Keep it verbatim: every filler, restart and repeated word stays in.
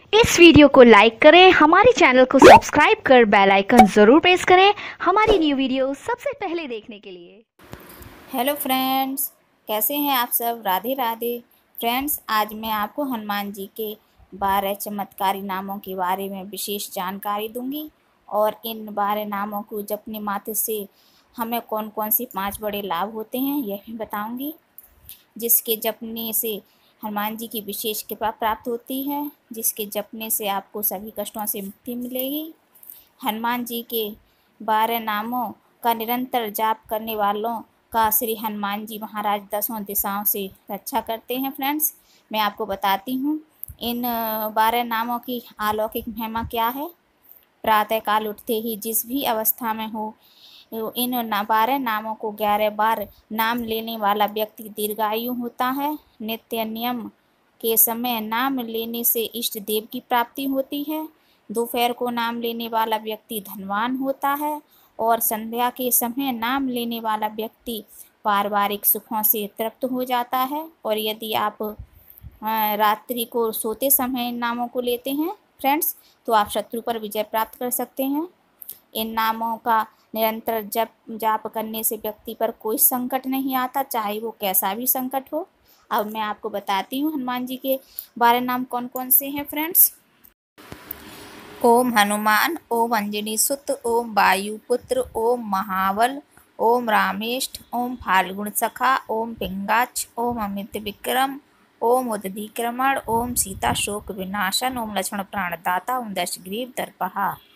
इस वीडियो को लाइक करें, हमारे चैनल को सब्सक्राइब कर बेल आइकन ज़रूर प्रेस करें हमारी न्यू वीडियो सबसे पहले देखने के लिए। हेलो फ्रेंड्स, कैसे हैं आप सब। राधे राधे। फ्रेंड्स, आज मैं आपको हनुमान जी के बारह चमत्कारी नामों के बारे में विशेष जानकारी दूंगी और इन बारह नामों को जपने मात्र से हमें कौन कौन से पांच बड़े लाभ होते हैं यह भी बताऊंगी, जिसके जपने से हनुमान जी की विशेष कृपा प्राप्त होती है, जिसके जपने से आपको सभी कष्टों से मुक्ति मिलेगी। हनुमान जी के बारह नामों का निरंतर जाप करने वालों का श्री हनुमान जी महाराज दसों दिशाओं से रक्षा करते हैं। फ्रेंड्स, मैं आपको बताती हूँ इन बारह नामों की अलौकिक महिमा क्या है। प्रातःकाल उठते ही जिस भी अवस्था में हो, इन बारह नामों को ग्यारह बार नाम लेने वाला व्यक्ति दीर्घायु होता है। नित्य नियम के समय नाम लेने से इष्ट देव की प्राप्ति होती है। दोपहर को नाम लेने वाला व्यक्ति धनवान होता है और संध्या के समय नाम लेने वाला व्यक्ति पारिवारिक सुखों से तृप्त हो जाता है। और यदि आप रात्रि को सोते समय इन नामों को लेते हैं फ्रेंड्स, तो आप शत्रु पर विजय प्राप्त कर सकते हैं। इन नामों का निरंतर जप जाप करने से व्यक्ति पर कोई संकट नहीं आता, चाहे वो कैसा भी संकट हो। अब मैं आपको बताती हूँ हनुमान जी के बारह नाम कौन कौन से हैं फ्रेंड्स। ओम हनुमान, ओम अंजनी सुत, ओम वायुपुत्र, ओम महाबल, ओम रामेष्ठ, ओम फाल्गुन सखा, ओम पिंगाच, ओम अमित विक्रम, ओम उदधिक्रमण, ओम सीता शोक विनाशन, ओम लक्ष्मण प्राणदाता, ओम दशग्रीव दर्पहा।